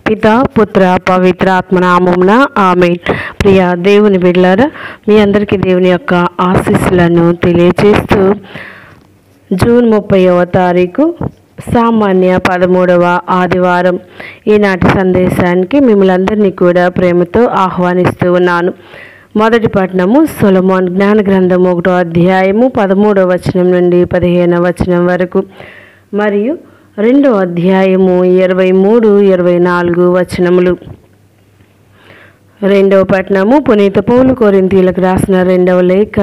పితా పుత్ర పవిత్ర ఆత్మనామమున ఆమేన్. ప్రియ దేవుని బిడ్డలారా, మీ అందరికీ దేవుని యొక్క ఆశీస్సులను తెలియజేస్తూ జూన్ 30వ తారీఖు సామాన్య 13వ ఆదివారం ఈనాటి సందేశానికి మిమ్మల్ని అందరినీ కూడా ప్రేమతో ఆహ్వానిస్తూ ఉన్నాను. మొదటి పట్టణము సొలొమోను జ్ఞాన గ్రంథం 1వ అధ్యాయము 13వ వచనం నుండి 15వ వచనం వరకు, మరియు 2వ అధ్యాయము 23-24 వచనములు. రెండవ పట్టణము పునీత పౌలు కొరింథీయులకు రాసిన 2వ లేఖ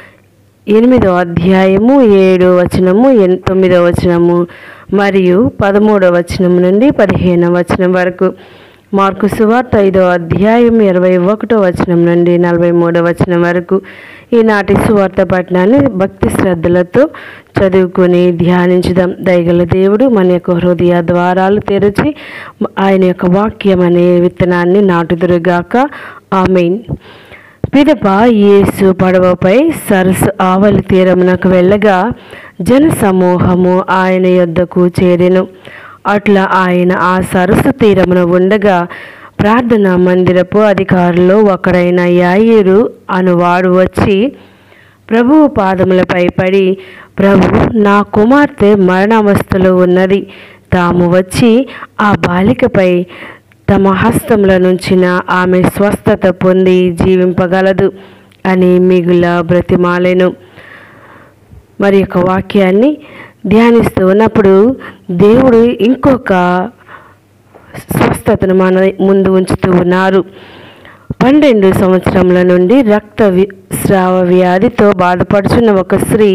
8వ అధ్యాయము 7వ వచనము 9వ వచనము మరియు 13వ వచనం నుండి 15వ వచనం వరకు. మార్కు సువార్త 5వ అధ్యాయం 21వ వచనం నుండి 43వ వచనం వరకు. ఈనాటి సువార్త పట్టణాన్ని భక్తి శ్రద్ధలతో చదువుకొని ధ్యానించుదాం. దయగల దేవుడు మన యొక్క హృదయ ద్వారాలు తెరిచి ఆయన యొక్క వాక్యం అనే విత్తనాన్ని నాటుదురుగాక. ఆమేన్. పిదప యేసు పడవపై సరస్సు ఆవలి తీరమునకు వెళ్ళగా జన సమూహము ఆయన యొద్దకు చేరెను. అట్లా ఆయన ఆ సరస్సు తీరమున ఉండగా ప్రార్థనా మందిరపు అధికారుల్లో ఒకడైన యాయీరు అనువాడు వచ్చి ప్రభువు పాదములపై పడి, ప్రభు, నా కుమార్తె మరణావస్థలో ఉన్నది, తాము వచ్చి ఆ బాలికపై తమ హస్తముల నుంచిన ఆమె స్వస్థత పొంది జీవింపగలదు అని మిగుల బ్రతిమాలెను. మరి యొక్క వాక్యాన్ని ధ్యానిస్తూ ఉన్నప్పుడు దేవుడు ఇంకొక స్వస్థతను మన ముందు ఉంచుతూ ఉన్నారు. 12 సంవత్సరముల నుండి రక్తస్రావ వ్యాధితో బాధపడుచున్న ఒక స్త్రీ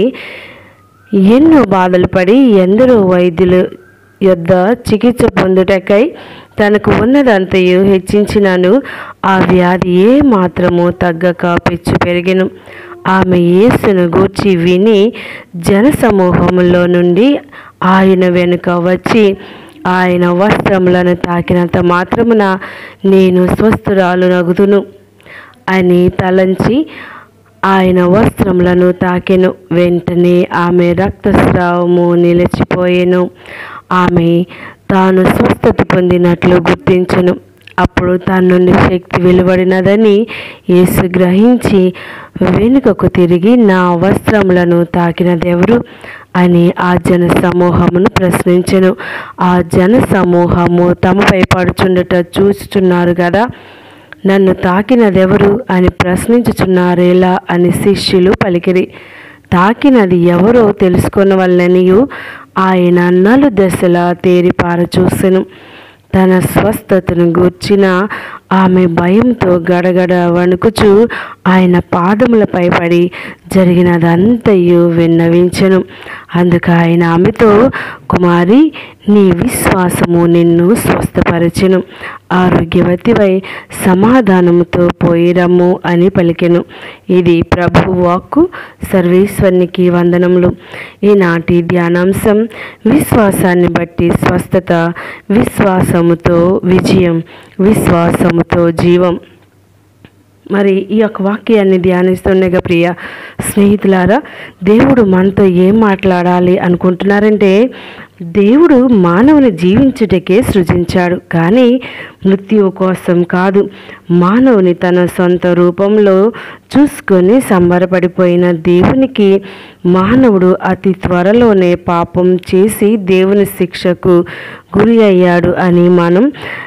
ఎన్నో బాధలు పడి ఎందరో వైద్యుల యొద్ద చికిత్స పొందుటకై తనకు ఉన్నదంతయు హెచ్చించినను ఆ వ్యాధి ఏ మాత్రము తగ్గక పెచ్చు పెరిగెను. ఆమె యేసును గూర్చి విని జనసమూహములో నుండి ఆయన వెనుక వచ్చి ఆయన వస్త్రములను తాకినంత మాత్రమున నేను స్వస్థురాలునగుదును అని తలంచి ఆయన వస్త్రములను తాకెను. వెంటనే ఆమె రక్తస్రావము నిలిచిపోయెను. ఆమె తాను స్వస్థత పొందినట్లు గుర్తించెను. అప్పుడు తన నుండి శక్తి వెలువడినదని యేసు గ్రహించి వెనుకకు తిరిగి, నా వస్త్రములను తాకినదెవరు అని ఆ జన సమూహమును ప్రశ్నించెను. ఆ జన సమూహము తమపై పడుచుండట చూచుచున్నారు కదా, నన్ను తాకినదెవరు అని ప్రశ్నించుచున్నారేలా అని శిష్యులు పలికిరి. తాకినది ఎవరో తెలుసుకొనవలెననియు ఆయన నలుదెసలా తేరిపార చూసెను. తన స్వస్థతను గూర్చిన ఆమె భయంతో గడగడ వణుకుచు ఆయన పాదములపై పడి జరిగినదంతయు విన్నవించెను. అందుకు ఆయన ఆమెతో, కుమారి, నీ విశ్వాసము నిన్ను స్వస్థపరచెను, ఆరోగ్యవతివై సమాధానముతో పోయిరమ్ము అని పలికెను. ఇది ప్రభువు వాక్కు. సర్వేశ్వరునికి వందనములు. ఈనాటి ధ్యానాంశం విశ్వాసాన్ని బట్టి స్వస్థత, విశ్వాసముతో విజయం, విశ్వాసముతో జీవం. మరి ఈ యొక్క వాక్యాన్ని ధ్యానిస్తుండగా ప్రియ స్నేహితులారా, దేవుడు మనతో ఏం మాట్లాడాలి అనుకుంటున్నారంటే, దేవుడు మానవుని జీవించుటకే సృజించాడు, కానీ మృత్యువు కోసం కాదు. మానవుని తన సొంత రూపంలో చూసుకొని సంబరపడిపోయిన దేవునికి మానవుడు అతి త్వరలోనే పాపం చేసి దేవుని శిక్షకు గురి అయ్యాడు అని మనం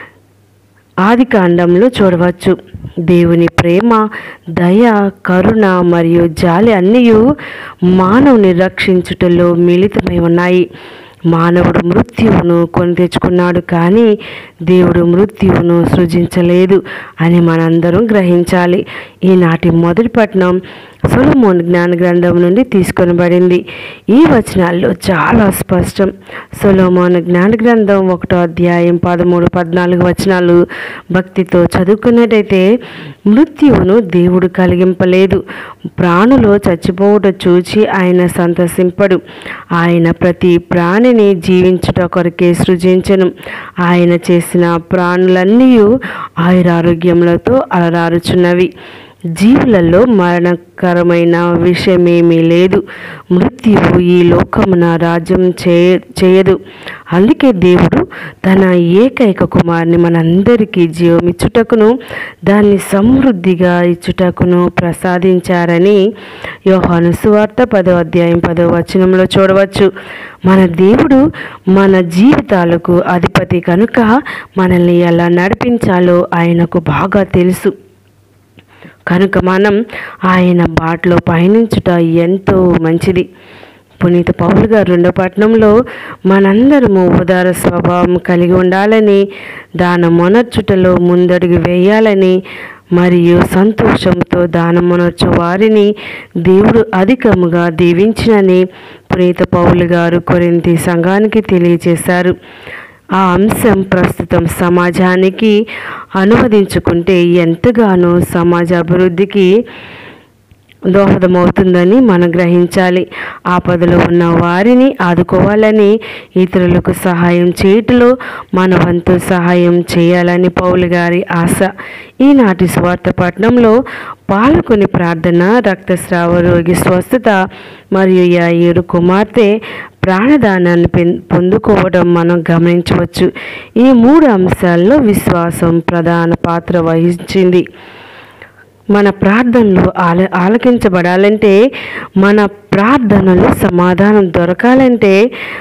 ఆదికాండంలో చూడవచ్చు. దేవుని ప్రేమ, దయ, కరుణ మరియు జాలి అన్నీయు మానవుని రక్షించుటలో మిళితమై ఉన్నాయి. మానవుడు మృత్యువును కొని తెచ్చుకున్నాడు, కానీ దేవుడు మృత్యువును సృజించలేదు అని మనందరం గ్రహించాలి. ఈనాటి మొదటి పట్టణం సొలొమోను జ్ఞాన గ్రంథం నుండి తీసుకొనబడింది. ఈ వచనాల్లో చాలా స్పష్టం. సొలొమోను జ్ఞాన గ్రంథం 1వ అధ్యాయం 13-14 వచనాలు భక్తితో చదువుకున్నట్టయితే, మృత్యువును దేవుడు కలిగింపలేదు, ప్రాణులు చచ్చిపోవుట చూచి ఆయన సంతసింపడు, ఆయన ప్రతి ప్రాణిని జీవించుట కొరకే సృజించెను, ఆయన చేసిన ప్రాణులన్నీ ఆయురారోగ్యములతో అలరారుచున్నవి. జీవులలో మరణకరమైన విషయమేమీ లేదు. మృత్యువు ఈ లోకమున రాజ్యం చేయదు. అందుకే దేవుడు తన ఏకైక కుమారుని మనందరికీ జీవమిచ్చుటకును దాన్ని సమృద్ధిగా ఇచ్చుటకును ప్రసాదించారని యోహాను సువార్త 10వ అధ్యాయం 10వ వచనంలో చూడవచ్చు. మన దేవుడు మన జీవితాలకు అధిపతి కనుక మనల్ని ఎలా నడిపించాలో ఆయనకు బాగా తెలుసు. కనుక మనం ఆయన బాటలో పయనించుట ఎంతో మంచిది. పునీత పౌలు గారు 2వ పట్టణంలో మనందరము ఉదార స్వభావం కలిగి ఉండాలని, దానమొనర్చుటలో ముందడుగు వేయాలని మరియు సంతోషంతో దానమొనర్చు వారిని దేవుడు అధికముగా దీవించినని పునీత పౌలు గారు కొరింథీ సంఘానికి తెలియజేశారు. ఆ అంశం ప్రస్తుతం సమాజానికి అనువదించుకుంటే ఎంతగానో సమాజ అభివృద్ధికి దోహదమవుతుందని మనం గ్రహించాలి. ఆపదలో ఉన్న వారిని ఆదుకోవాలని, ఇతరులకు సహాయం చేయటంలో మన వంతు సహాయం చేయాలని పౌలు గారి ఆశ. ఈనాటి సువార్త పట్టణంలో పాల్గొని ప్రార్థన, రక్తస్రావ రోగి స్వస్థత మరియు యాయీరు కుమార్తె ప్రాణదానాన్ని పొందుకోవడం మనం గమనించవచ్చు. ఈ 3 అంశాల్లో విశ్వాసం ప్రధాన పాత్ర వహించింది. మన ప్రార్థనలు ఆలకించబడాలంటే, మన ప్రార్థనలు సమాధానం దొరకాలంటే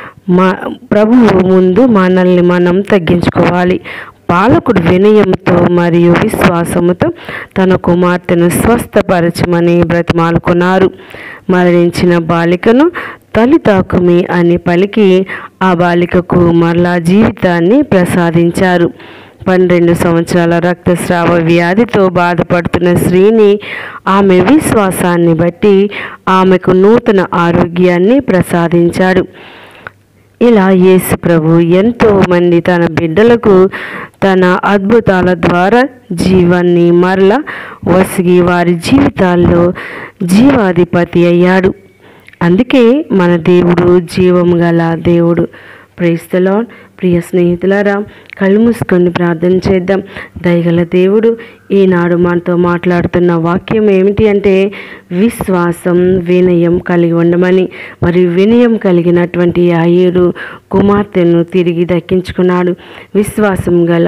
ప్రభువు ముందు మనల్ని మనం తగ్గించుకోవాలి. పాలకుడు వినయంతో మరియు విశ్వాసముతో తన కుమార్తెను స్వస్థపరచమని బ్రతిమాలుకున్నారు. మరణించిన బాలికను తల్లి తాకుమి అని పలికి ఆ బాలికకు మరలా జీవితాన్ని ప్రసాదించారు. 12 సంవత్సరాల రక్తస్రావ వ్యాధితో బాధపడుతున్న స్త్రీని ఆమె విశ్వాసాన్ని బట్టి ఆమెకు నూతన ఆరోగ్యాన్ని ప్రసాదించాడు. ఇలా యేసు ప్రభు ఎంతో మంది తన బిడ్డలకు తన అద్భుతాల ద్వారా జీవాన్ని మరల వసిగి వారి జీవితాల్లో జీవాధిపతి అయ్యాడు. అందుకే మన దేవుడు జీవం గల దేవుడు. Praise the lord. ప్రియ స్నేహితులారా, కళ్ళు మూసుకొని ప్రార్థన చేద్దాం. దయగల దేవుడు ఈనాడు మనతో మాట్లాడుతున్న వాక్యం ఏమిటి అంటే, విశ్వాసం వినయం కలిగి ఉండమని. మరియు వినయం కలిగినటువంటి యాయీరు కుమార్తెను తిరిగి దక్కించుకున్నాడు. విశ్వాసం గల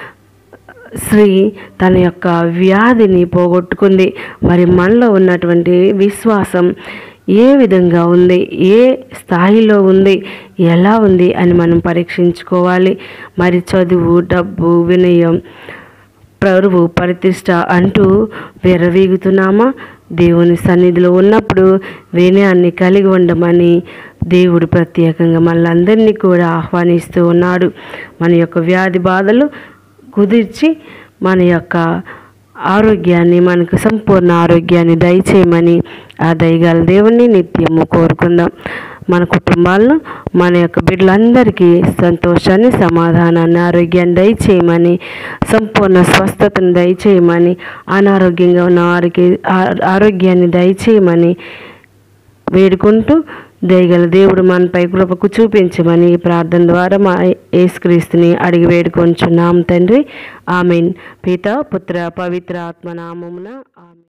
స్త్రీ తన యొక్క వ్యాధిని పోగొట్టుకుంది. మరి మనలో ఉన్నటువంటి విశ్వాసం ఏ విధంగా ఉంది, ఏ స్థాయిలో ఉంది, ఎలా ఉంది అని మనం పరీక్షించుకోవాలి. మరి చదువు, డబ్బు, వినయం, పరువు, ప్రతిష్ట అంటూ విర్రవీగుతున్నామా? దేవుని సన్నిధిలో ఉన్నప్పుడు వినయాన్ని కలిగి ఉండమని దేవుడు ప్రత్యేకంగా మనందరినీ కూడా ఆహ్వానిస్తూ ఉన్నాడు. మన యొక్క వ్యాధి బాధలు కుదిర్చి మన యొక్క ఆరోగ్యాన్ని, మనకు సంపూర్ణ ఆరోగ్యాన్ని దయచేయమని ఆ దయగల దేవుణ్ణి నిత్యము కోరుకుందాం. మన కుటుంబాలను, మన యొక్క బిడ్డలందరికీ సంతోషాన్ని, సమాధానాన్ని, ఆరోగ్యాన్ని దయచేయమని, సంపూర్ణ స్వస్థతను దయచేయమని, అనారోగ్యంగా ఉన్న వారికి ఆరోగ్యాన్ని దయచేయమని వేడుకుంటూ, దయగల దేవుడు మనపై కృపకు చూపించమని ప్రార్థన ద్వారా మా యేసుక్రీస్తుని అడిగి వేడుకొంచున్నాం తండ్రి. ఆమేన్. పితా, పుత్ర, పవిత్ర ఆత్మ నామమున ఆమేన్.